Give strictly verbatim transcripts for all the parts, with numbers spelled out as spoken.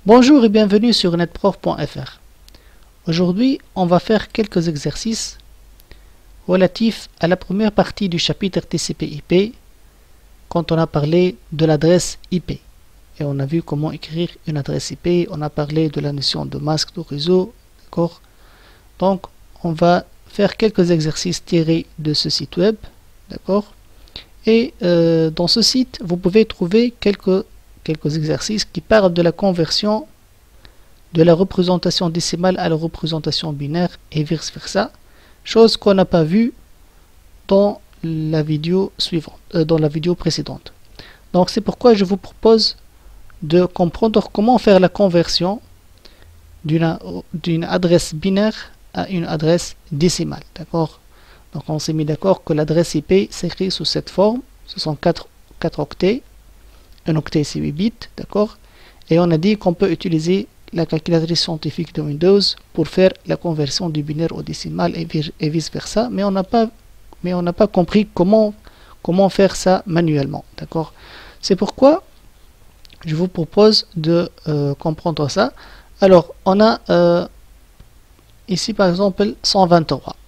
Bonjour et bienvenue sur netprof point F R. Aujourd'hui, on va faire quelques exercices relatifs à la première partie du chapitre T C P I P quand on a parlé de l'adresse I P. Et on a vu comment écrire une adresse I P, on a parlé de la notion de masque de réseau, d'accord? Donc, on va faire quelques exercices tirés de ce site web, d'accord? Et euh, dans ce site, vous pouvez trouver quelques quelques exercices qui parlent de la conversion de la représentation décimale à la représentation binaire et vice versa, chose qu'on n'a pas vue dans la vidéo suivante, euh, dans la vidéo précédente. Donc c'est pourquoi je vous propose de comprendre comment faire la conversion d'une d'une adresse binaire à une adresse décimale, d'accord? Donc on s'est mis d'accord que l'adresse I P s'écrit sous cette forme, ce sont quatre octets. Un octet c'est huit bits, d'accord? Et on a dit qu'on peut utiliser la calculatrice scientifique de Windows pour faire la conversion du binaire au décimal et, et vice versa, mais on n'a pas mais on n'a pas compris comment comment faire ça manuellement, d'accord? C'est pourquoi je vous propose de euh, comprendre ça. Alors on a euh, ici par exemple cent vingt-trois.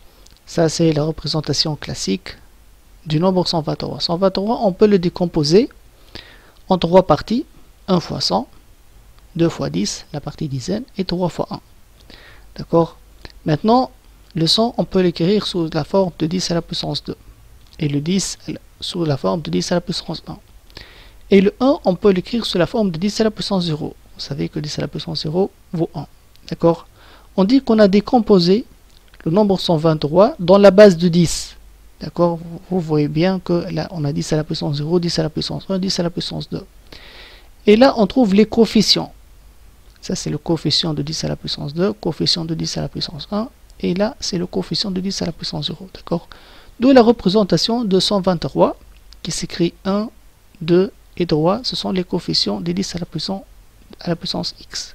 Ça c'est la représentation classique du nombre cent vingt-trois. cent vingt-trois, on peut le décomposer en trois parties, un fois cent, deux fois dix, la partie dizaine, et trois fois un. D'accord? Maintenant, le cent, on peut l'écrire sous la forme de dix à la puissance deux. Et le dix sous la forme de dix à la puissance un. Et le un, on peut l'écrire sous la forme de dix à la puissance zéro. Vous savez que dix à la puissance zéro vaut un. D'accord? On dit qu'on a décomposé le nombre cent vingt-trois dans la base de dix. D'accord? Vous voyez bien que là, on a dix à la puissance zéro, dix à la puissance un, dix à la puissance deux. Et là, on trouve les coefficients. Ça, c'est le coefficient de dix à la puissance deux, coefficient de dix à la puissance un. Et là, c'est le coefficient de dix à la puissance zéro. D'accord? D'où la représentation de cent vingt-trois, qui s'écrit un, deux et trois. Ce sont les coefficients de dix à la puissance, à la puissance x.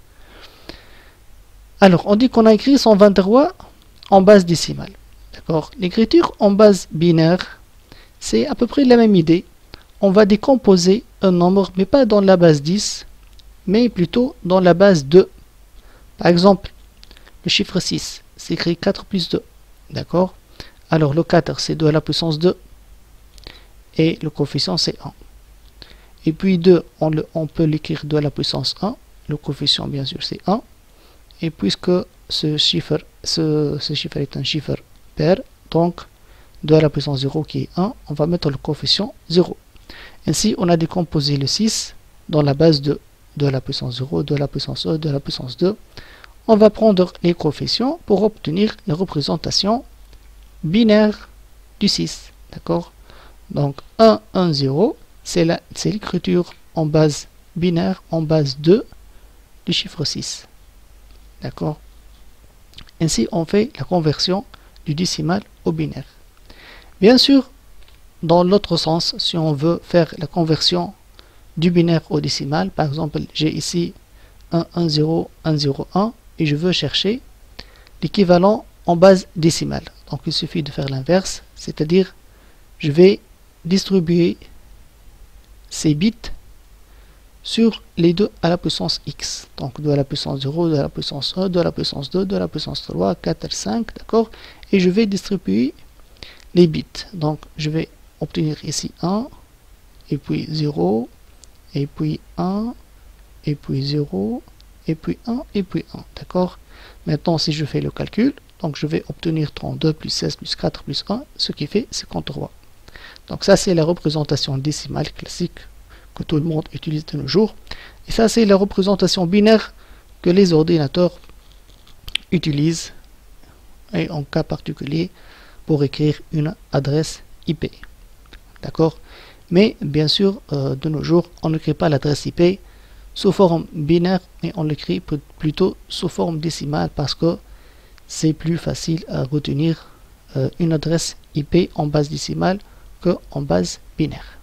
Alors, on dit qu'on a écrit cent vingt-trois en base décimale. D'accord? L'écriture en base binaire, c'est à peu près la même idée. On va décomposer un nombre, mais pas dans la base dix, mais plutôt dans la base deux. Par exemple, le chiffre six s'écrit quatre plus deux. D'accord? Alors le quatre, c'est deux à la puissance deux. Et le coefficient, c'est un. Et puis deux, on, le, on peut l'écrire deux à la puissance un. Le coefficient, bien sûr, c'est un. Et puisque ce chiffre, ce, ce chiffre est un chiffre pair, donc deux à la puissance zéro qui est un, on va mettre le coefficient zéro. Ainsi, on a décomposé le six dans la base de deux à la puissance zéro, deux à la puissance un, deux à la puissance deux. On va prendre les coefficients pour obtenir la représentation binaire du six. D'accord? Donc un, un, zéro, c'est l'écriture en base binaire, en base deux du chiffre six. D'accord? Ainsi, on fait la conversion du décimal au binaire. Bien sûr, dans l'autre sens, si on veut faire la conversion du binaire au décimal, par exemple, j'ai ici un, un, zéro, un, zéro, un, et je veux chercher l'équivalent en base décimale. Donc, il suffit de faire l'inverse, c'est-à-dire, je vais distribuer ces bits sur les deux à la puissance x. Donc deux à la puissance zéro, deux à la puissance un, deux à la puissance deux, deux à la puissance trois, quatre, cinq, d'accord? Et je vais distribuer les bits. Donc je vais obtenir ici un, et puis zéro, et puis un, et puis zéro, et puis un, et puis un, d'accord? Maintenant si je fais le calcul, donc je vais obtenir trente-deux plus seize plus quatre plus un, ce qui fait cinquante-trois. Donc ça c'est la représentation décimale classique que tout le monde utilise de nos jours. Et ça, c'est la représentation binaire que les ordinateurs utilisent, et en cas particulier, pour écrire une adresse I P. D'accord? Mais, bien sûr, euh, de nos jours, on n'écrit pas l'adresse I P sous forme binaire, mais on l'écrit plutôt sous forme décimale parce que c'est plus facile à retenir euh, une adresse I P en base décimale qu'en base binaire.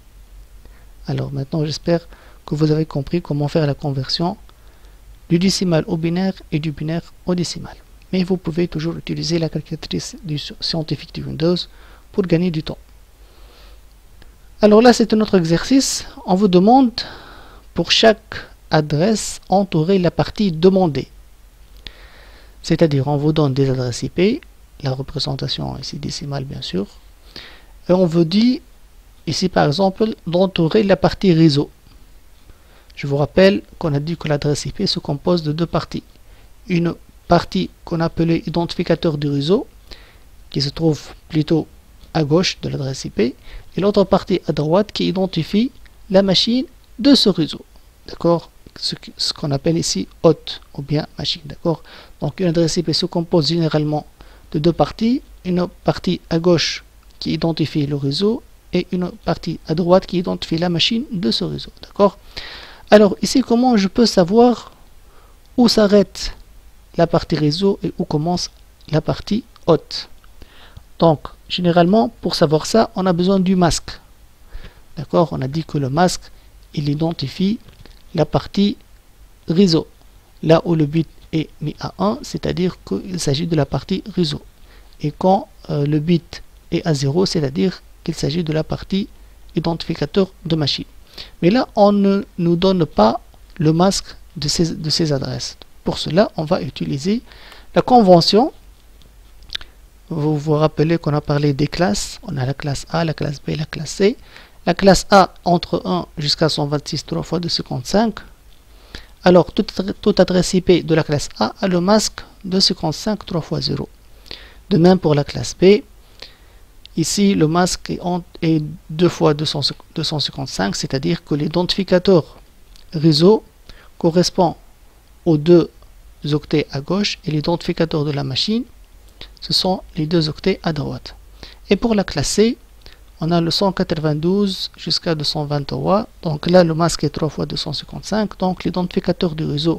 Alors maintenant, j'espère que vous avez compris comment faire la conversion du décimal au binaire et du binaire au décimal. Mais vous pouvez toujours utiliser la calculatrice du scientifique de Windows pour gagner du temps. Alors là, c'est un autre exercice. On vous demande pour chaque adresse entourer la partie demandée. C'est-à-dire, on vous donne des adresses I P, la représentation ici décimale bien sûr, et on vous dit ici par exemple d'entourer la partie réseau. Je vous rappelle qu'on a dit que l'adresse I P se compose de deux parties. Une partie qu'on appelait identificateur du réseau, qui se trouve plutôt à gauche de l'adresse I P, et l'autre partie à droite qui identifie la machine de ce réseau. D'accord? Ce, ce qu'on appelle ici hôte ou bien machine. D'accord? Donc une adresse I P se compose généralement de deux parties. Une partie à gauche qui identifie le réseau et une partie à droite qui identifie la machine de ce réseau. D'accord? Alors ici, comment je peux savoir où s'arrête la partie réseau et où commence la partie hôte? Donc, généralement, pour savoir ça, on a besoin du masque. D'accord? On a dit que le masque, il identifie la partie réseau. Là où le bit est mis à un, c'est-à-dire qu'il s'agit de la partie réseau. Et quand euh, le bit est à zéro, c'est-à-dire qu'il s'agit de la partie identificateur de machine. Mais là, on ne nous donne pas le masque de ces, de ces adresses. Pour cela, on va utiliser la convention. Vous vous rappelez qu'on a parlé des classes. On a la classe A, la classe B, la classe C. La classe A entre un jusqu'à cent vingt-six trois fois deux cent cinquante-cinq. Alors, toute, toute adresse I P de la classe A a le masque deux cent cinquante-cinq trois fois zéro. De même pour la classe B. Ici, le masque est, en, est deux fois deux cent cinquante-cinq, c'est-à-dire que l'identificateur réseau correspond aux deux octets à gauche et l'identificateur de la machine, ce sont les deux octets à droite. Et pour la classe C, on a le cent quatre-vingt-douze jusqu'à deux cent vingt-trois. Donc là, le masque est trois fois deux cent cinquante-cinq. Donc l'identificateur du réseau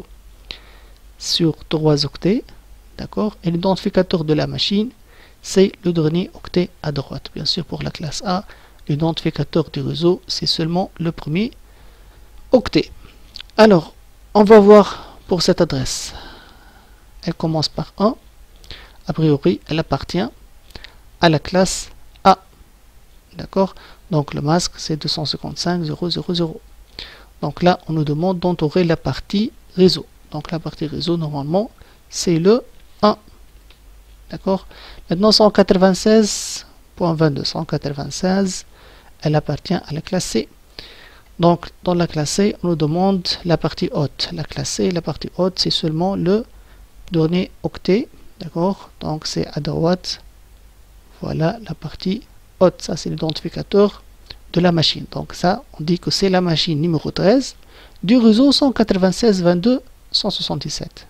sur trois octets. D'accord? Et l'identificateur de la machine, c'est le dernier octet à droite. Bien sûr, pour la classe A, l'identificateur du réseau, c'est seulement le premier octet. Alors, on va voir pour cette adresse. Elle commence par un. A priori, elle appartient à la classe A. D'accord? Donc le masque, c'est deux cent cinquante-cinq zéro zéro zéro. Donc là, on nous demande d'entourer la partie réseau. Donc la partie réseau, normalement, c'est le un. D'accord? Maintenant, cent quatre-vingt-seize point vingt-deux. cent quatre-vingt-seize, elle appartient à la classe C. Donc, dans la classe C, on nous demande la partie haute. La classe C, la partie haute, c'est seulement le dernier octet. D'accord? Donc, c'est à droite. Voilà la partie haute. Ça, c'est l'identificateur de la machine. Donc, ça, on dit que c'est la machine numéro treize du réseau cent quatre-vingt-seize point vingt-deux point cent soixante-dix-sept.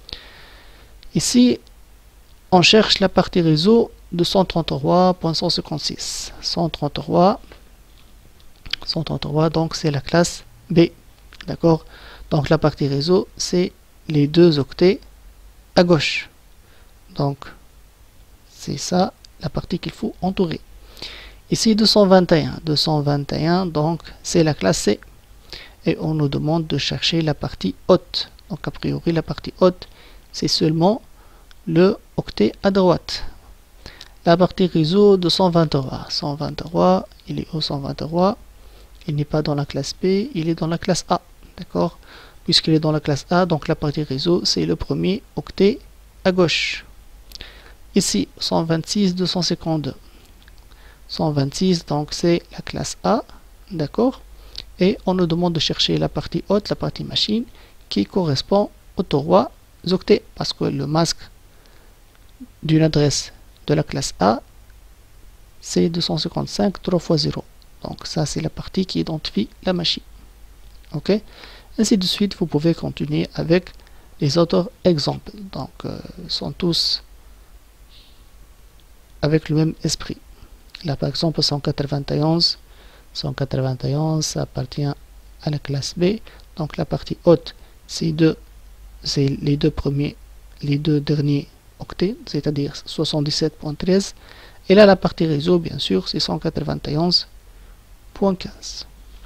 Ici, on cherche la partie réseau de cent trente-trois point cent cinquante-six. cent trente-trois, cent trente-trois, donc c'est la classe B. D'accord? Donc la partie réseau, c'est les deux octets à gauche. Donc, c'est ça la partie qu'il faut entourer. Ici, deux cent vingt et un. deux cent vingt et un, donc c'est la classe C. Et on nous demande de chercher la partie haute. Donc a priori, la partie haute, c'est seulement le octet à droite. La partie réseau de cent vingt-trois. cent vingt-trois, il est au cent vingt-trois. Il n'est pas dans la classe B, il est dans la classe A. D'accord? Puisqu'il est dans la classe A, donc la partie réseau, c'est le premier octet à gauche. Ici, cent vingt-six deux cent cinquante-deux. cent vingt-six, donc c'est la classe A. D'accord? Et on nous demande de chercher la partie haute, la partie machine, qui correspond aux trois octets. Parce que le masque d'une adresse de la classe A, c'est deux cent cinquante-cinq trois fois zéro. Donc ça, c'est la partie qui identifie la machine. Ok? Ainsi de suite, vous pouvez continuer avec les autres exemples. Donc, euh, ils sont tous avec le même esprit. Là, par exemple, cent quatre-vingt-onze. cent quatre-vingt-onze, ça appartient à la classe B. Donc, la partie haute, c'est deux, c'est les deux premiers, les deux derniers octets, c'est-à-dire soixante-dix-sept point treize. Et là, la partie réseau, bien sûr, c'est cent quatre-vingt-onze point quinze.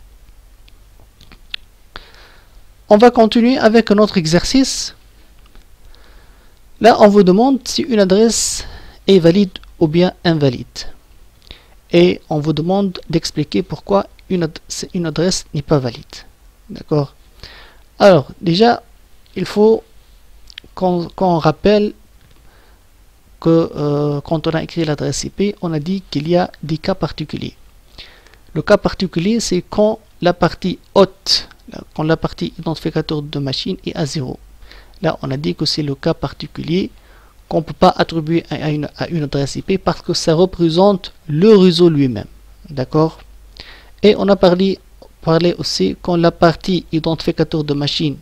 On va continuer avec un autre exercice. Là, on vous demande si une adresse est valide ou bien invalide. Et on vous demande d'expliquer pourquoi une, ad une adresse n'est pas valide. D'accord? Alors, déjà, il faut qu'on qu'on rappelle que euh, quand on a écrit l'adresse I P, on a dit qu'il y a des cas particuliers. Le cas particulier, c'est quand la partie haute, quand la partie identificateur de machine est à zéro. Là, on a dit que c'est le cas particulier qu'on ne peut pas attribuer à une, à une adresse I P parce que ça représente le réseau lui-même. D'accord? Et on a parlé, parlé aussi quand la partie identificateur de machine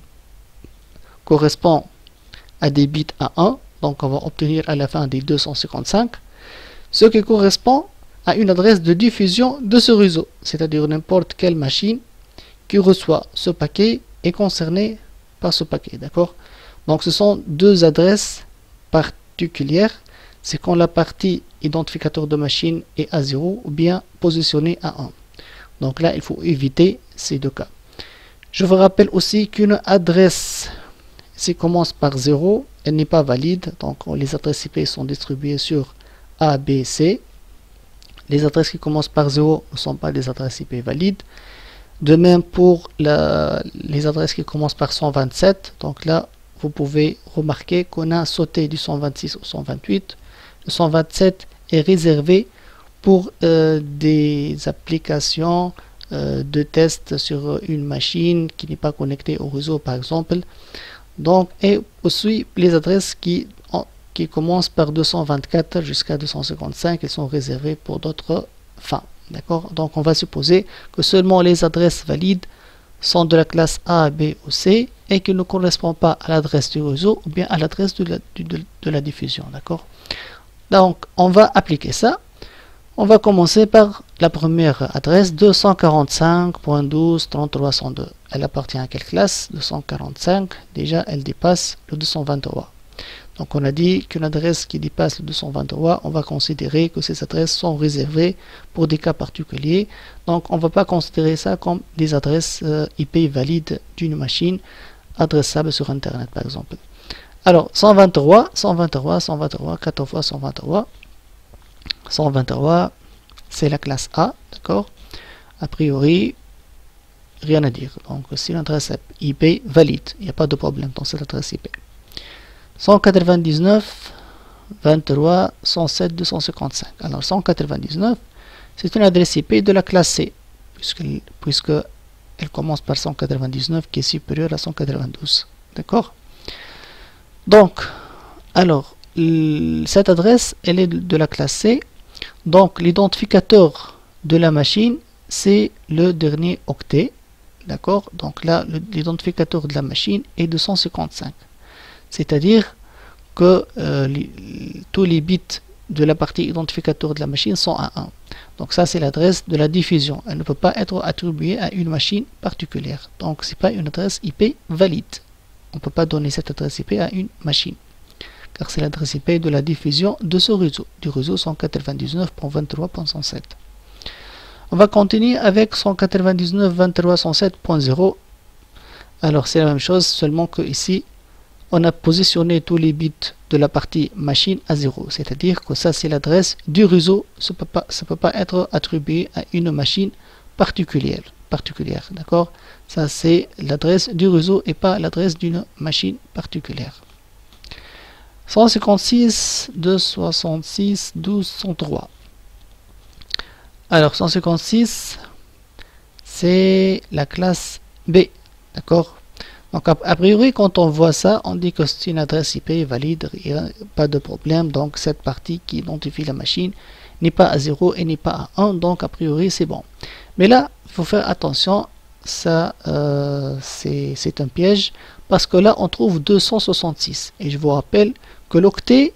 correspond à des bits à un, donc on va obtenir à la fin des deux cent cinquante-cinq, ce qui correspond à une adresse de diffusion de ce réseau, c'est-à-dire n'importe quelle machine qui reçoit ce paquet est concernée par ce paquet, d'accord? Donc ce sont deux adresses particulières, c'est quand la partie identificateur de machine est à zéro ou bien positionnée à un. Donc là, il faut éviter ces deux cas. Je vous rappelle aussi qu'une adresse, si commence par zéro, elle n'est pas valide. Donc les adresses I P sont distribuées sur A, B, C. Les adresses qui commencent par zéro ne sont pas des adresses I P valides. De même pour la, les adresses qui commencent par cent vingt-sept. Donc là, vous pouvez remarquer qu'on a sauté du cent vingt-six au cent vingt-huit. Le cent vingt-sept est réservé pour euh, des applications euh, de test sur une machine qui n'est pas connectée au réseau, par exemple. Donc, et aussi les adresses qui, en, qui commencent par deux cent vingt-quatre jusqu'à deux cent cinquante-cinq, elles sont réservées pour d'autres fins. D'accord? Donc, on va supposer que seulement les adresses valides sont de la classe A, B ou C et qui ne correspondent pas à l'adresse du réseau ou bien à l'adresse de, de, de la diffusion. D'accord? Donc, on va appliquer ça. On va commencer par la première adresse, deux cent quarante-cinq point douze point trente-trois cent deux. Elle appartient à quelle classe? deux cent quarante-cinq. Déjà, elle dépasse le deux cent vingt-trois. Donc, on a dit qu'une adresse qui dépasse le deux cent vingt-trois, on va considérer que ces adresses sont réservées pour des cas particuliers. Donc, on ne va pas considérer ça comme des adresses euh, I P valides d'une machine adressable sur Internet, par exemple. Alors, cent vingt-trois, cent vingt-trois, cent vingt-trois, quatorze fois cent vingt-trois. cent vingt-trois, c'est la classe A, d'accord? A priori, rien à dire. Donc, c'est une adresse I P valide. Il n'y a pas de problème dans cette adresse I P. cent quatre-vingt-dix-neuf, vingt-trois, cent sept, deux cent cinquante-cinq. Alors, cent quatre-vingt-dix-neuf, c'est une adresse I P de la classe C, puisque, puisque elle commence par cent quatre-vingt-dix-neuf qui est supérieure à cent quatre-vingt-douze. D'accord? Donc, alors, cette adresse, elle est de la classe C. Donc, l'identificateur de la machine, c'est le dernier octet. D'accord? Donc là, l'identificateur de la machine est deux cent cinquante-cinq. C'est-à-dire que euh, les, tous les bits de la partie identificateur de la machine sont à un. Donc ça, c'est l'adresse de la diffusion. Elle ne peut pas être attribuée à une machine particulière. Donc, ce n'est pas une adresse I P valide. On ne peut pas donner cette adresse I P à une machine, car c'est l'adresse I P de la diffusion de ce réseau, du réseau cent quatre-vingt-dix-neuf point vingt-trois point cent sept. On va continuer avec cent quatre-vingt-dix-neuf point vingt-trois point cent sept point zéro. Alors c'est la même chose, seulement que ici, on a positionné tous les bits de la partie machine à zéro. C'est-à-dire que ça, c'est l'adresse du réseau. Ça ne peut pas, ça peut pas être attribué à une machine particulière. particulière D'accord? Ça, c'est l'adresse du réseau et pas l'adresse d'une machine particulière. cent cinquante-six, deux cent soixante-six, douze cent trois. Alors, cent cinquante-six, c'est la classe B. D'accord? Donc, a, a priori, quand on voit ça, on dit que c'est une adresse I P valide, il n'y a pas de problème. Donc, cette partie qui identifie la machine n'est pas à zéro et n'est pas à un. Donc, a priori, c'est bon. Mais là, il faut faire attention. Ça, euh, c'est un piège. Parce que là, on trouve deux cent soixante-six. Et je vous rappelle que l'octet,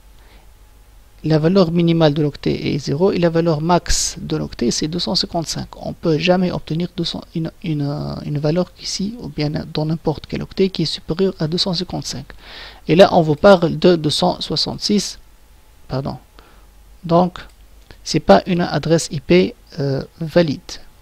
la valeur minimale de l'octet est zéro et la valeur max de l'octet c'est deux cent cinquante-cinq. On ne peut jamais obtenir deux cents, une, une, une valeur ici ou bien dans n'importe quel octet qui est supérieure à deux cent cinquante-cinq. Et là on vous parle de deux cent soixante-six. Pardon. Donc c'est pas une adresse I P euh, valide.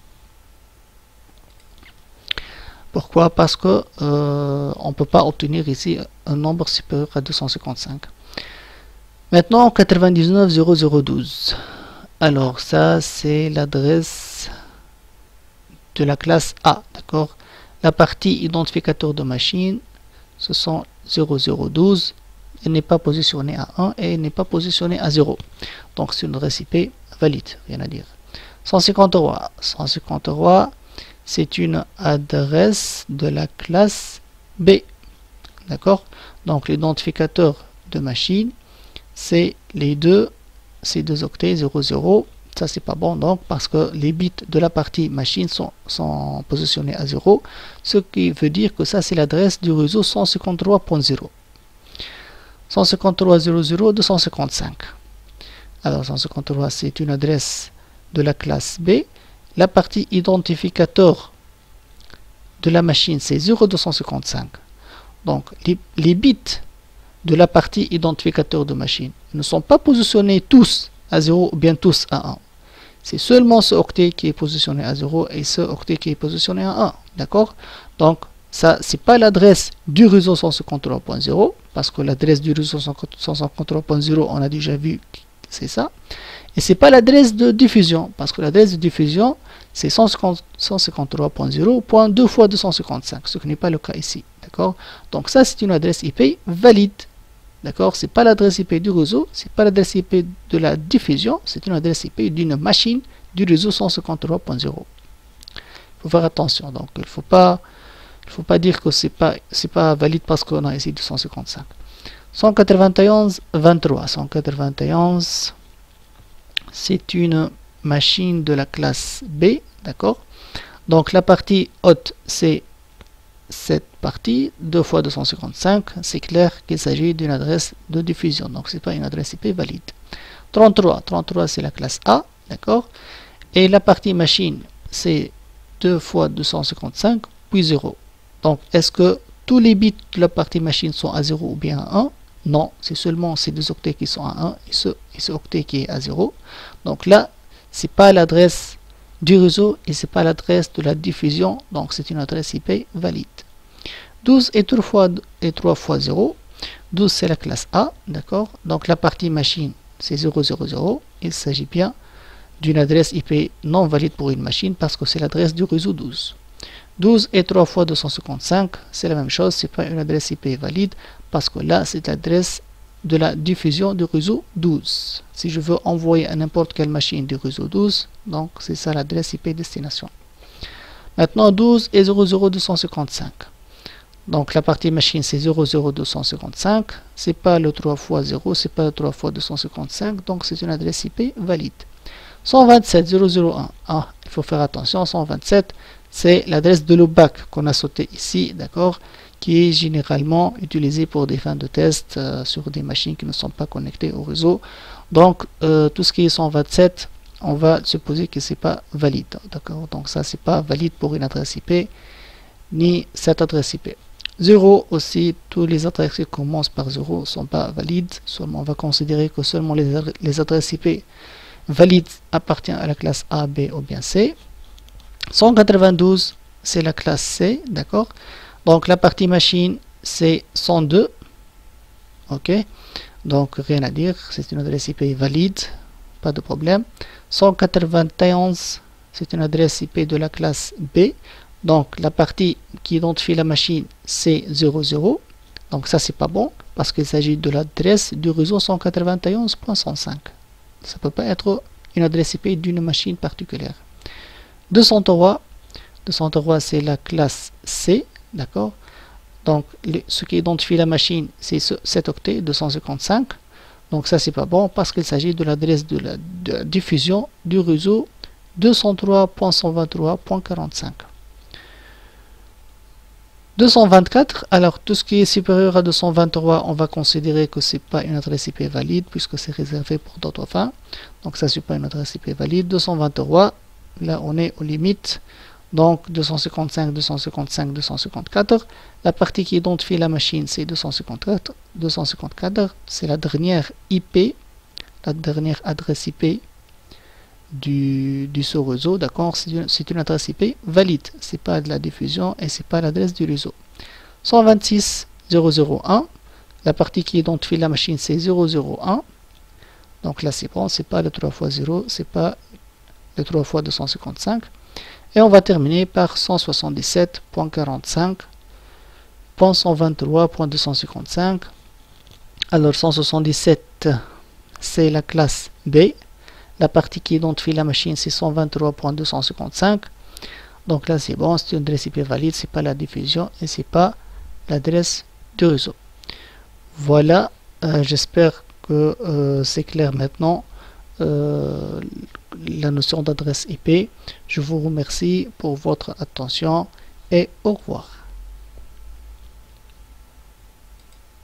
Pourquoi? Parce que euh, on ne peut pas obtenir ici un nombre supérieur à deux cent cinquante-cinq. Maintenant, quatre-vingt-dix-neuf zéro zéro douze. Alors, ça, c'est l'adresse de la classe A. D'accord? La partie identificateur de machine, ce sont zéro zéro douze. Il n'est pas positionné à un et il n'est pas positionné à zéro. Donc c'est une adresse I P valide, rien à dire. cent cinquante-trois. cent cinquante-trois, c'est une adresse de la classe B. D'accord? Donc l'identificateur de machine, c'est les deux, ces deux octets zéro zéro. Ça c'est pas bon donc parce que les bits de la partie machine sont, sont positionnés à zéro, ce qui veut dire que ça c'est l'adresse du réseau cent cinquante-trois point zéro. cent cinquante-trois point zéro zéro deux cent cinquante-cinq. Alors cent cinquante-trois c'est une adresse de la classe B. La partie identificateur de la machine c'est zéro deux cent cinquante-cinq. Donc les, les bits de la partie identificateur de machine ne sont pas positionnés tous à zéro ou bien tous à un. C'est seulement ce octet qui est positionné à zéro et ce octet qui est positionné à un. D'accord? Donc ça c'est pas l'adresse du réseau cent cinquante-trois point zéro parce que l'adresse du réseau cent cinquante-trois point zéro on a déjà vu c'est ça. Et c'est pas l'adresse de diffusion parce que l'adresse de diffusion c'est cent cinquante-trois point zéro point deux fois deux cent cinquante-cinq, ce qui n'est pas le cas ici. D'accord? Donc ça c'est une adresse I P valide. D'accord? C'est pas l'adresse I P du réseau, c'est pas l'adresse I P de la diffusion, c'est une adresse I P d'une machine du réseau cent cinquante-trois point zéro. Il faut faire attention. Donc il faut pas il faut pas dire que c'est pas c'est pas valide parce qu'on a ici deux cent cinquante-cinq. cent quatre-vingt-onze vingt-trois. cent quatre-vingt-onze c'est une machine de la classe B, d'accord? Donc la partie haute c'est cette partie deux fois deux cent cinquante-cinq, c'est clair qu'il s'agit d'une adresse de diffusion, donc c'est pas une adresse I P valide. trente-trois, trente-trois c'est la classe A, d'accord? Et la partie machine c'est deux fois deux cent cinquante-cinq puis zéro. Donc est-ce que tous les bits de la partie machine sont à zéro ou bien à un? Non, c'est seulement ces deux octets qui sont à un et ce, et ce octet qui est à zéro. Donc là, c'est pas l'adresse du réseau et c'est pas l'adresse de la diffusion, donc c'est une adresse I P valide. douze et trois fois, et trois fois zéro. douze c'est la classe A, d'accord? Donc la partie machine c'est zéro zéro zéro. Il s'agit bien d'une adresse I P non valide pour une machine parce que c'est l'adresse du réseau douze. douze et trois fois deux cent cinquante-cinq, c'est la même chose, c'est pas une adresse I P valide parce que là c'est l'adresse de la diffusion du réseau douze. Si je veux envoyer à n'importe quelle machine du réseau douze, donc c'est ça l'adresse I P destination. Maintenant douze et zéro zéro deux cent cinquante-cinq. Donc la partie machine c'est zéro zéro deux cent cinquante-cinq, c'est pas le trois fois zéro, c'est pas le trois fois deux cent cinquante-cinq, donc c'est une adresse I P valide. cent vingt-sept zéro zéro un. Ah, il faut faire attention, cent vingt-sept c'est l'adresse de l'O B A C qu'on a sauté ici, d'accord, qui est généralement utilisée pour des fins de test euh, sur des machines qui ne sont pas connectées au réseau. Donc euh, tout ce qui est cent vingt-sept, on va supposer que c'est pas valide, d'accord. Donc ça c'est pas valide pour une adresse I P ni cette adresse I P. zéro aussi, tous les adresses qui commencent par zéro ne sont pas valides. Seulement, on va considérer que seulement les, adresses, les adresses I P valides appartiennent à la classe A, B ou bien C. cent quatre-vingt-douze, c'est la classe C, d'accord. Donc la partie machine, c'est cent deux. Ok. Donc rien à dire, c'est une adresse I P valide, pas de problème. cent quatre-vingt-onze, c'est une adresse I P de la classe B. Donc la partie qui identifie la machine c'est zéro zéro. Donc ça c'est pas bon parce qu'il s'agit de l'adresse du réseau cent quatre-vingt-onze point cent cinq. Ça peut pas être une adresse I P d'une machine particulière. deux cent trois, deux cent trois c'est la classe C, d'accord. Donc les, ce qui identifie la machine c'est ce, cet octet deux cent cinquante-cinq. Donc ça c'est pas bon parce qu'il s'agit de l'adresse de, de la diffusion du réseau deux cent trois point cent vingt-trois point quarante-cinq. deux cent vingt-quatre, alors tout ce qui est supérieur à deux cent vingt-trois, on va considérer que c'est pas une adresse I P valide puisque c'est réservé pour d'autres fins. Donc ça c'est pas une adresse I P valide. deux cent vingt-trois, là on est aux limites. Donc deux cent cinquante-cinq, deux cent cinquante-cinq, deux cent cinquante-quatre. La partie qui identifie la machine c'est deux cent cinquante-quatre. deux cent cinquante-quatre, c'est la dernière I P, la dernière adresse I P du, du ce réseau, d'accord. C'est une, une adresse I P valide, c'est pas de la diffusion et c'est pas l'adresse du réseau. cent vingt-six zéro zéro un, la partie qui identifie la machine c'est zéro zéro un. Donc là c'est bon, c'est pas le trois fois zéro, c'est pas le trois fois deux cent cinquante-cinq. Et on va terminer par cent soixante-dix-sept point quarante-cinq point cent vingt-trois point deux cent cinquante-cinq. Alors cent soixante-dix-sept, c'est la classe B. La partie qui identifie la machine, c'est cent vingt-trois point deux cent cinquante-cinq. Donc là, c'est bon, c'est une adresse I P valide, c'est pas la diffusion et c'est pas l'adresse du réseau. Voilà, euh, j'espère que euh, c'est clair maintenant, euh, la notion d'adresse I P. Je vous remercie pour votre attention et au revoir.